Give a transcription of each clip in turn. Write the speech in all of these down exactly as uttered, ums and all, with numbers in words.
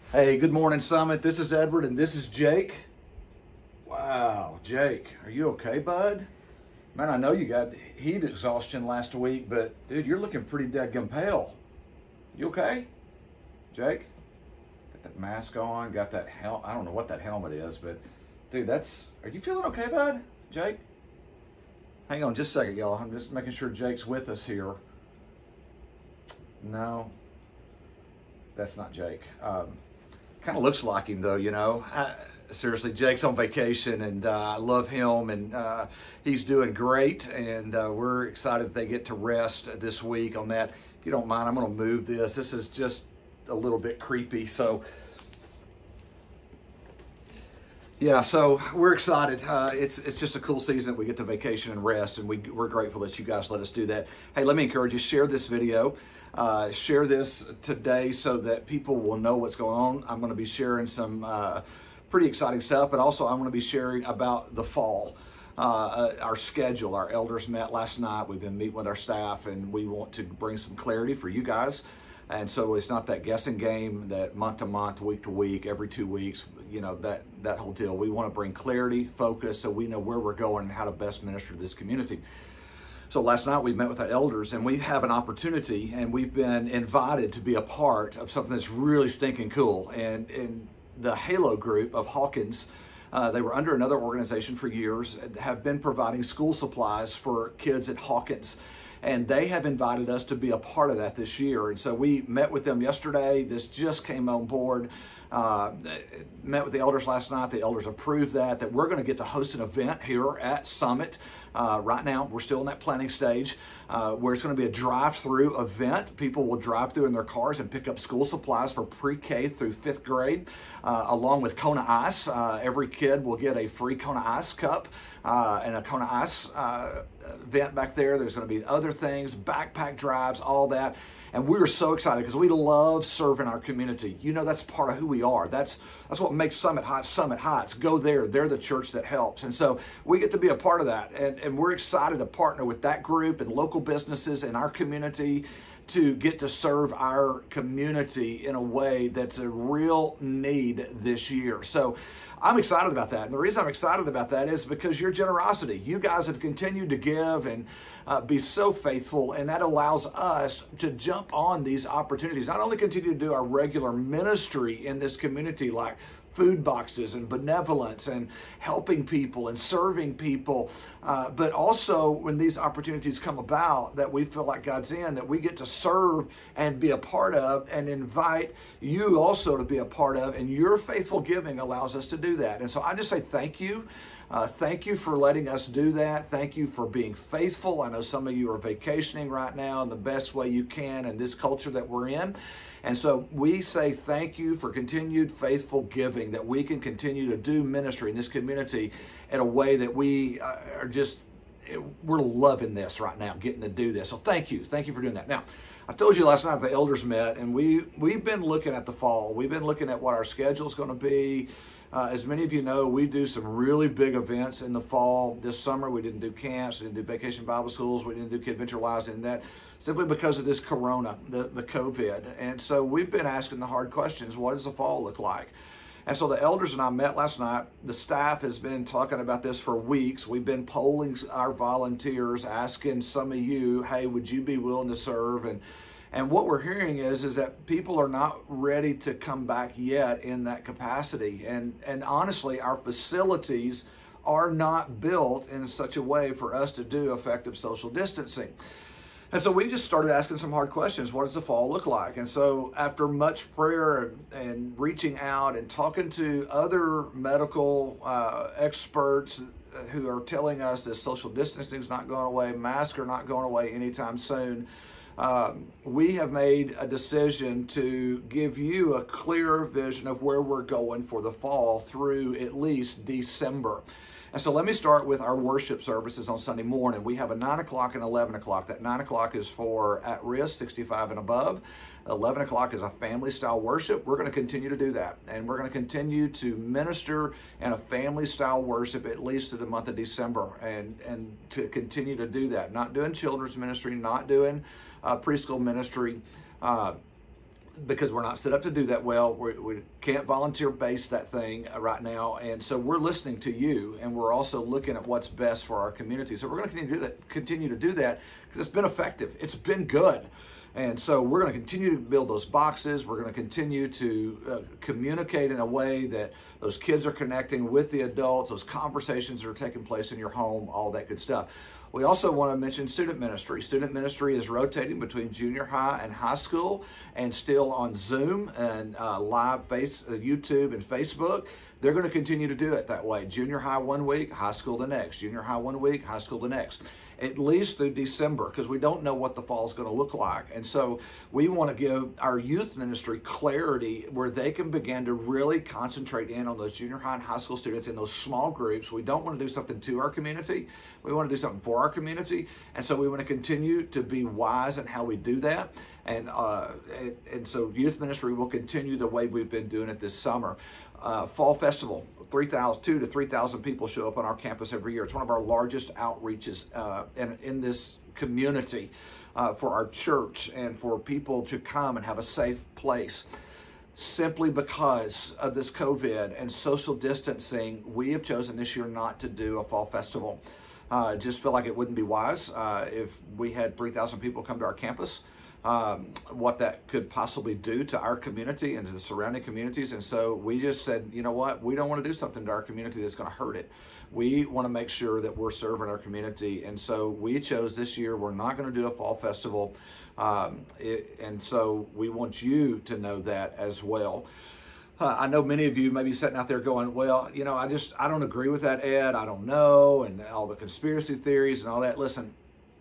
Hey, good morning, Summit. This is Edward and this is Jake. Wow, Jake, are you okay, bud? Man, I know you got heat exhaustion last week, but dude, you're looking pretty dadgum pale. You okay? Jake? Got that mask on, got that helmet. I don't know what that helmet is, but dude, that's, are you feeling okay, bud? Jake? Hang on just a second, y'all. I'm just making sure Jake's with us here. No, that's not Jake. Um, kind of looks like him though, you know. I, seriously, Jake's on vacation and uh, I love him and uh, he's doing great, and uh, we're excited that they get to rest this week on that. If you don't mind, I'm gonna move this. This is just a little bit creepy, so yeah, so we're excited. Uh, it's it's just a cool season that we get to vacation and rest, and we, we're grateful that you guys let us do that. Hey, let me encourage you, share this video. Uh, share this today so that people will know what's going on. I'm going to be sharing some uh, pretty exciting stuff, but also I'm going to be sharing about the fall. Uh, our schedule, our elders met last night. We've been meeting with our staff, and we want to bring some clarity for you guys. And so it's not that guessing game that month to month, week to week, every two weeks, you know, that, that whole deal. We want to bring clarity, focus, so we know where we're going and how to best minister to this community. So last night we met with our elders, and we have an opportunity, and we've been invited to be a part of something that's really stinking cool. And, and the Halo group of Hawkins, uh, they were under another organization for years, have been providing school supplies for kids at Hawkins. And they have invited us to be a part of that this year. And so we met with them yesterday. This just came on board. Uh, met with the elders last night. The elders approved that, that we're going to get to host an event here at Summit. Uh, right now, we're still in that planning stage uh, where it's going to be a drive-through event. People will drive through in their cars and pick up school supplies for pre-K through fifth grade, uh, along with Kona Ice. Uh, every kid will get a free Kona Ice cup uh, and a Kona Ice uh, event back there. There's going to be other things, backpack drives, all that. And we are so excited because we love serving our community. You know, that's part of who we are. That's that's what makes Summit Heights Summit Heights. Go there. They're the church that helps. And so we get to be a part of that. And, and we're excited to partner with that group and local businesses in our community to get to serve our community in a way that's a real need this year. So I'm excited about that. And the reason I'm excited about that is because your generosity. You guys have continued to give and uh, be so faithful, and that allows us to jump on these opportunities. Not only continue to do our regular ministry in this community, like food boxes and benevolence and helping people and serving people, uh, but also when these opportunities come about that we feel like God's in, that we get to serve and be a part of and invite you also to be a part of, and your faithful giving allows us to do that. And so I just say thank you. Uh, thank you for letting us do that. Thank you for being faithful. I know some of you are vacationing right now in the best way you can in this culture that we're in. And so we say thank you for continued faithful giving, that we can continue to do ministry in this community in a way that we uh, are just, we're loving this right now, getting to do this. So thank you. Thank you for doing that. Now, I told you last night the elders met, and we, we've been looking at the fall. We've been looking at what our schedule is going to be. Uh, as many of you know, we do some really big events in the fall. This summer, we didn't do camps, we didn't do vacation Bible schools, we didn't do Kid Venture Lives, and that simply because of this corona, the, the COVID. And so we've been asking the hard questions. What does the fall look like? And so the elders and I met last night. The staff has been talking about this for weeks. We've been polling our volunteers, asking some of you, hey, would you be willing to serve? And And what we're hearing is, is that people are not ready to come back yet in that capacity. And, and honestly, our facilities are not built in such a way for us to do effective social distancing. And so we just started asking some hard questions. What does the fall look like? And so after much prayer and, and reaching out and talking to other medical uh, experts who are telling us that social distancing is not going away, masks are not going away anytime soon, Um, we have made a decision to give you a clear vision of where we're going for the fall through at least December. And so let me start with our worship services on Sunday morning. We have a nine o'clock and eleven o'clock. That nine o'clock is for at-risk, sixty-five and above. eleven o'clock is a family-style worship. We're going to continue to do that. And we're going to continue to minister in a family-style worship at least through the month of December, and, and to continue to do that. Not doing children's ministry, not doing uh, preschool ministry, uh, because we're not set up to do that well. We're, we can't volunteer base that thing right now. And so we're listening to you, and we're also looking at what's best for our community. So we're going to continue to do that, continue to do that because it's been effective. It's been good. And so we're going to continue to build those boxes. We're going to continue to uh, communicate in a way that those kids are connecting with the adults, those conversations that are taking place in your home, all that good stuff. We also want to mention student ministry. Student ministry is rotating between junior high and high school, and still on Zoom and uh, live face, uh, YouTube and Facebook. They're going to continue to do it that way. Junior high one week, high school the next. Junior high one week, high school the next. At least through December, because we don't know what the fall is going to look like. And so we want to give our youth ministry clarity where they can begin to really concentrate in on those junior high and high school students in those small groups. We don't want to do something to our community. We want to do something for our community. And so we want to continue to be wise in how we do that. And, uh, and, and so youth ministry will continue the way we've been doing it this summer. Uh, Fall Festival, three thousand, two to three thousand people show up on our campus every year. It's one of our largest outreaches uh, in, in this community uh, for our church and for people to come and have a safe place. Simply because of this COVID and social distancing, we have chosen this year not to do a fall festival. I uh, just feel like it wouldn't be wise uh, if we had three thousand people come to our campus. Um, what that could possibly do to our community and to the surrounding communities. And so we just said, you know what, we don't want to do something to our community that's going to hurt it. We want to make sure that we're serving our community. And so we chose this year, we're not going to do a fall festival. Um, it, and so we want you to know that as well. Uh, I know many of you may be sitting out there going, well, you know, I just, I don't agree with that, Ed. I don't know. And all the conspiracy theories and all that. Listen,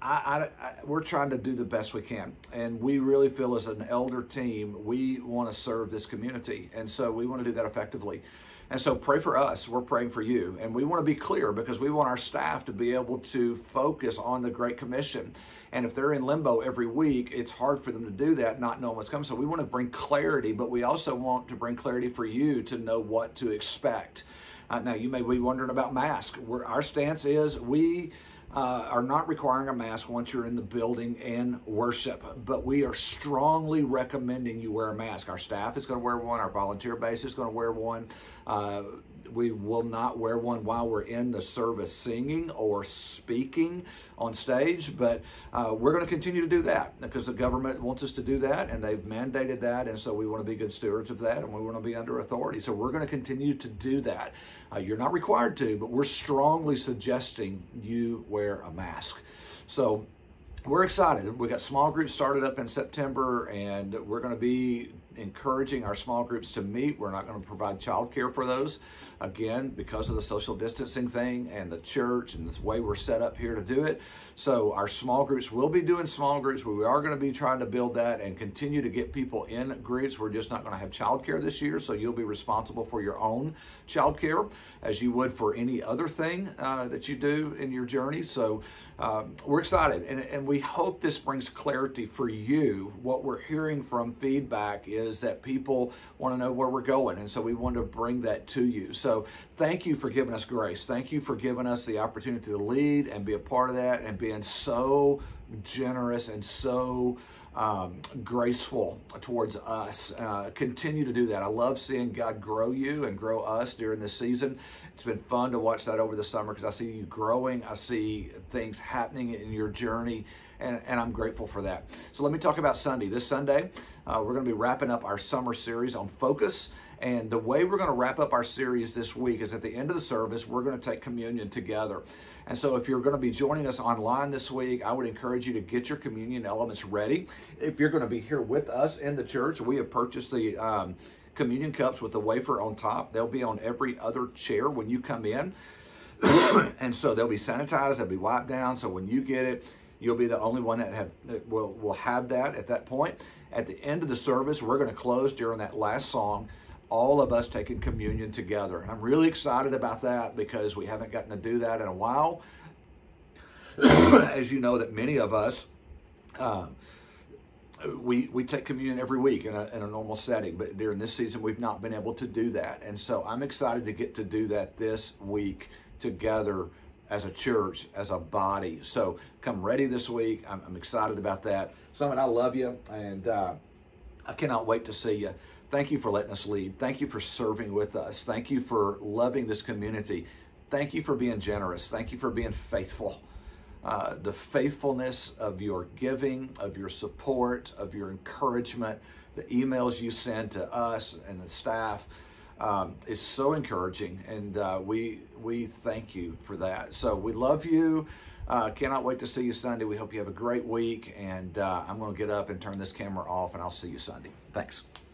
I, I, I, we're trying to do the best we can. And we really feel as an elder team, we want to serve this community. And so we want to do that effectively. And so pray for us. We're praying for you. And we want to be clear because we want our staff to be able to focus on the Great Commission. And if they're in limbo every week, it's hard for them to do that, not knowing what's coming. So we want to bring clarity, but we also want to bring clarity for you to know what to expect. Uh, now, you may be wondering about masks. We're, our stance is we Uh, are not requiring a mask once you're in the building in worship, but we are strongly recommending you wear a mask. Our staff is going to wear one. Our volunteer base is going to wear one. Uh, we will not wear one while we're in the service singing or speaking on stage, but uh, we're going to continue to do that because the government wants us to do that, and they've mandated that, and so we want to be good stewards of that, and we want to be under authority. So we're going to continue to do that. Uh, you're not required to, but we're strongly suggesting you wear a mask. So we're excited. We got small groups started up in September, and we're going to be encouraging our small groups to meet. We're not going to provide childcare for those, again, because of the social distancing thing and the church and the way we're set up here to do it. So our small groups will be doing small groups. We are going to be trying to build that and continue to get people in groups. We're just not going to have childcare this year, so you'll be responsible for your own childcare as you would for any other thing uh, that you do in your journey. So um, we're excited, and, and we hope this brings clarity for you. What we're hearing from feedback is is that people want to know where we're going. And so we want to bring that to you. So thank you for giving us grace. Thank you for giving us the opportunity to lead and be a part of that and being so generous and so um, graceful towards us. Uh, continue to do that. I love seeing God grow you and grow us during this season. It's been fun to watch that over the summer because I see you growing. I see things happening in your journey. And, and I'm grateful for that. So let me talk about Sunday. This Sunday, uh, we're going to be wrapping up our summer series on focus. And the way we're going to wrap up our series this week is at the end of the service, we're going to take communion together. And so if you're going to be joining us online this week, I would encourage you to get your communion elements ready. If you're going to be here with us in the church, we have purchased the um, communion cups with the wafer on top. They'll be on every other chair when you come in. And so they'll be sanitized, they'll be wiped down. So when you get it, you'll be the only one that, have, that will, will have that at that point. At the end of the service, we're going to close during that last song, all of us taking communion together. And I'm really excited about that because we haven't gotten to do that in a while. As you know, that many of us, uh, we, we take communion every week in a, in a normal setting. But during this season, we've not been able to do that. And so I'm excited to get to do that this week together as a church, as a body. So come ready this week. I'm, I'm excited about that. Summit, I love you. And uh, I cannot wait to see you. Thank you for letting us lead. Thank you for serving with us. Thank you for loving this community. Thank you for being generous. Thank you for being faithful. Uh, the faithfulness of your giving, of your support, of your encouragement, the emails you send to us and the staff um, is so encouraging, and uh, we we thank you for that. So we love you. Uh, cannot wait to see you Sunday. We hope you have a great week, and uh, I'm going to get up and turn this camera off, and I'll see you Sunday. Thanks.